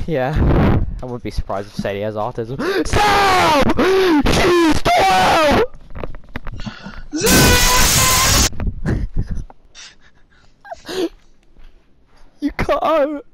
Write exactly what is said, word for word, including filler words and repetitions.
Yeah, I wouldn't be surprised if Sadie has autism. Stop! She's twelve! You cut out!